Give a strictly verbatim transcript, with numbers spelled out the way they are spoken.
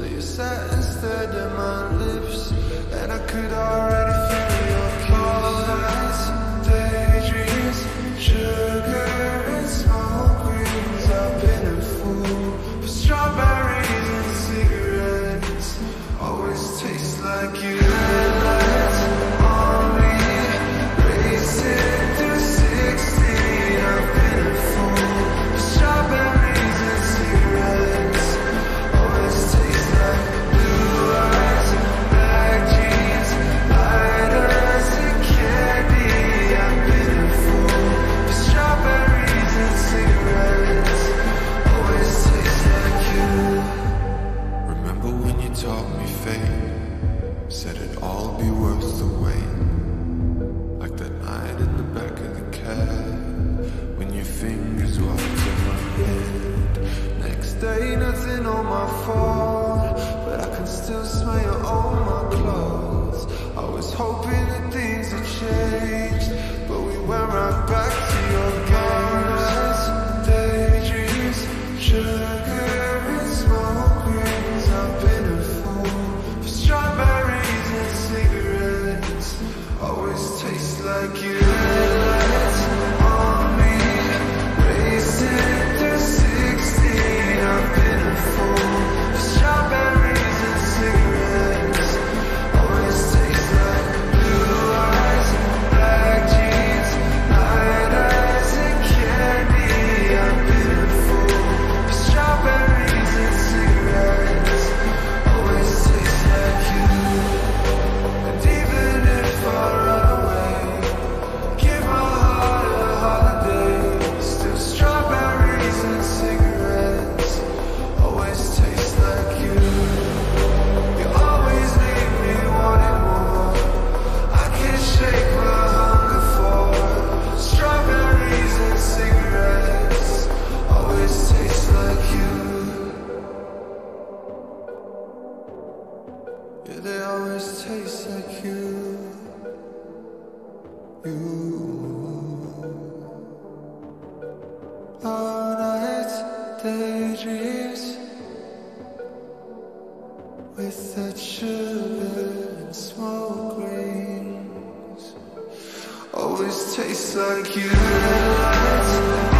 So you sat instead of my lips, and I could already feel your cold eyes. Daydreams, sugar and smoke rings. I've been a fool for strawberries and cigarettes. Always taste like you. Headlights on me, racing through sixteen. I've been a fool for strawberries and cigarettes. Always taste like blue eyes, black jeans, lighters and candy. I've been a fool for strawberries and cigarettes. Always taste like you. Remember when you taught me fate? Said it'd all be worth the wait. Like that night in the back of the cab, when your fingers walked in my head. Next day, nothing on my phone, but I can still smell you on my clothes. I was hoping that things had changed, but we went right back to your games. Daydreams, sugar and smoke rings. I've been a fool for strawberries and cigarettes. Always taste like you. Headlights on me, racing through sixteen. I've been a fool for strawberries and cigarettes. Always taste like blue eyes, black jeans, lighters and candy. I've been a fool for strawberries and cigarettes. Always taste like you. And even if I run away, give my heart a holiday, still strawberries and cigarettes. Always taste like you. You always leave me wanting more. I can't shake my hunger for strawberries and cigarettes. Always taste like you. Yeah, they always taste like you. You. All night daydreams with that sugar and smoke rings. Always tastes like you. Headlights